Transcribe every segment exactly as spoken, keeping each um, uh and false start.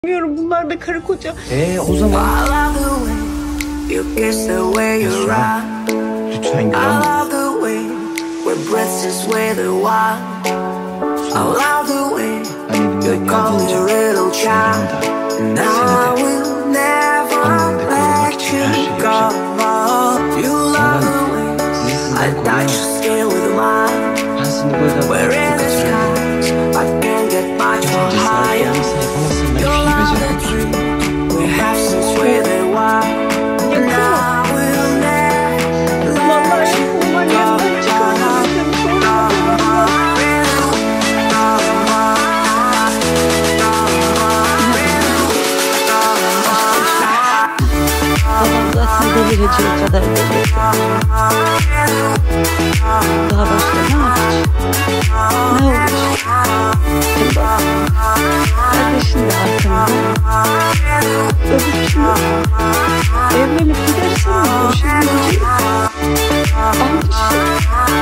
Bilmiyorum, bunlar da karı koca. Eee o zaman Esra, lütfen gel ama. Hani elimden geldiğince senin de seni de anneni de korumak için her şeyi yapacağım. Ama ben sizi sizden koruyamam. Ben seni bu evden bırakıp kaçırabilirim. Cesaret olmasa yapamazsın, ben hiçbir şey beceremem. Delireceği kadar delirdi. Daha başka ne yapacak? Ne olacak? Hem bak, kardeşin de arkanda. Öbür türlü evlenip gidersen boşanmayacak. Aynı şey.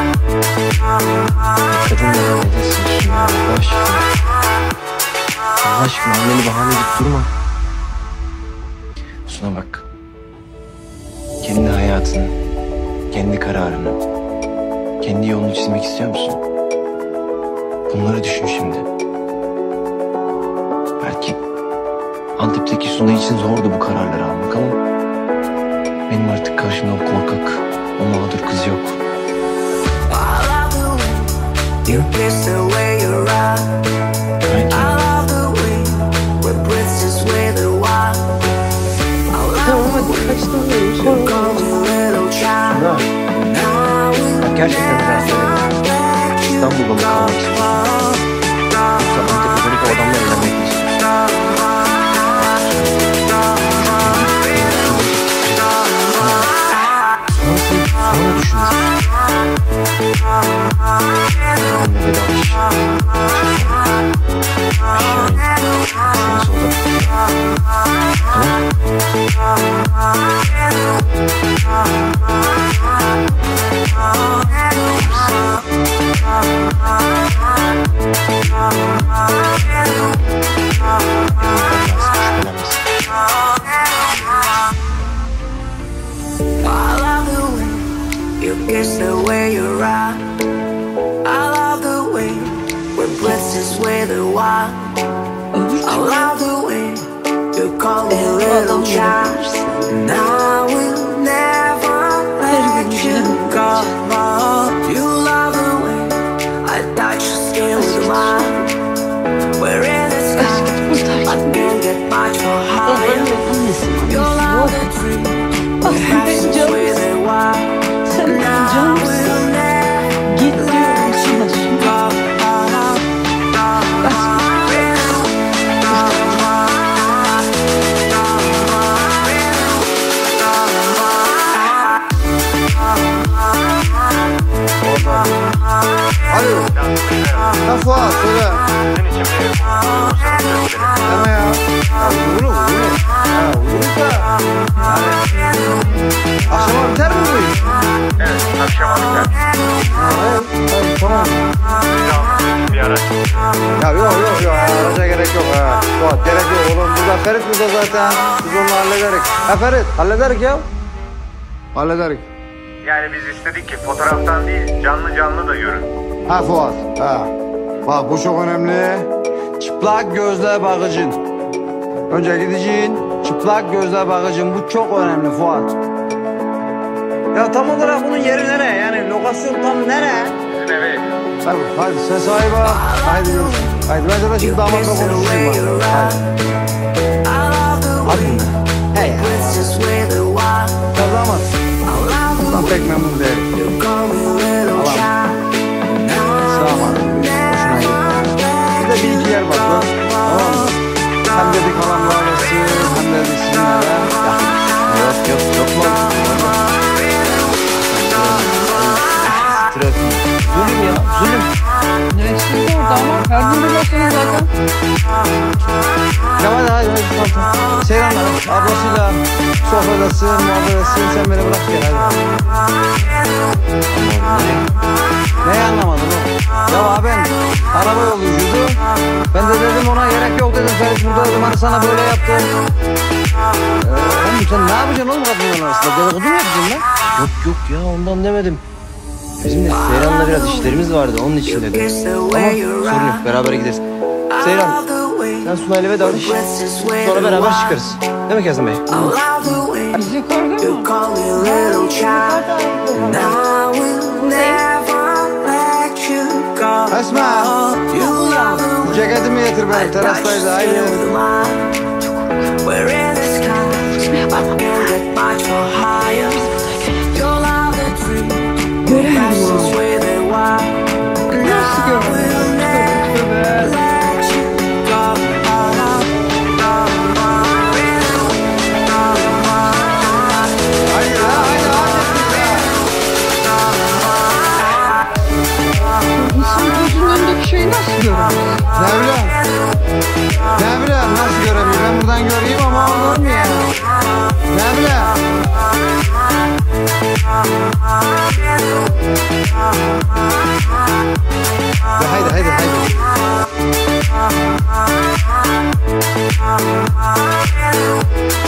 Kadınlara ne desin şunu? Boş ver. Allah aşkına anneni bahane edip durma. Şuna bak. Kendi hayatını, kendi kararını, kendi yolunu çizmek istiyor musun? Bunları düşün şimdi. Belki Antep'teki Suna için zordu bu kararları almak ama benim artık karşımda o korkak, o mağdur kız yok. Bak gerçekten biraz söyleyeyim. İstanbul'da mı kalmak istiyorsun? Yoksa Antep'e dönüp o adamla evlenmek mi istiyorsun? Sonrasını sonra düşünürüz. Benimle vedalaş. Aşağı in. Seni solda tutuyor. Tamam. It's the way you ride. I love the way we're breathless with the wild. I love the way you call me little child. And I will never let you go. You love the way I touch your skin with mine. We're in the sky, I can't get much more higher. You love the dream we have since we were wild. Sen canımsın. Git diyorum sana şimdi. Alo. Ne Fuat söyle. Deme ya. Ya vurur vurur. Ya vurur da. Akşama biter mi bu iş? Evet, akşama biter. Ha, evet, evet, tamam. Bir araç. Ya yok yok yok, araca gerek yok ha. Fuat gerek yok oğlum, burada Ferit burada zaten. Biz onu hallederik. Ha Ferit, hallederik ya. Hallederik. Yani biz istedik ki fotoğraftan değil, canlı canlı da görün. Ha Fuat, ha. Bak bu çok önemli. Çıplak gözle bakıcın. Önce gideceksin, çıplak gözle bakıcın. Bu çok önemli Fuat. Ya tam olarak bunun yeri nereye? Yani lokasyon tam nereye? Sizin eve. Hadi, hadi sen sahibi al. Haydi görüşürüz. Haydi ben de şimdi damatla konuşayım. Haydi. Hadi mi? He ya. Ya damat. Bundan pek memnun değilim. Allah'ım. Sağ ol. Hoşuna gitti. Bir de bir iki yer var lan. Tamam mı? Hem dedik halamla arası, hem dedik sizinlere. Yok yok yok mu? Trafik. Zulüm ya, zulüm. Ne şimdi orada ama her gün buradasınız zaten. Ya hadi hadi hadi. altı. Seyranlar ablasıyla sohbet etsin, muhabbet etsin. Sen beni bırak gel hadi. Neyi anlamadın oğlum? Ya abi araba yolcuydu. Ben de dedim ona gerek yok dedim. Ferit burada dedim hani sana böyle yaptı. Ee, oğlum sen ne yapacaksın oğlum kadınların arasında? Dedikodu mu yapacaksın lan? Yok yok ya ondan demedim. Bizim de Seyran'la biraz işlerimiz vardı onun için dedim. Ama sorun yok beraber gideriz. Seyran sen Sunay'la vedaklaş. Sonra beraber çıkarız. Değil mi Kazım Bey? Biz yukarıda mı? Esma ceketimi getir beni terastaydı haydi. Göremedim abi. Nasıl göremedim? İnsan gözünün önündeki şeyi nasıl göremez? Ne bileyim? Ne bileyim nasıl göremiyorum? Ben buradan göreyim ama olur mu ya? Ne bileyim? Ya haydi haydi haydi.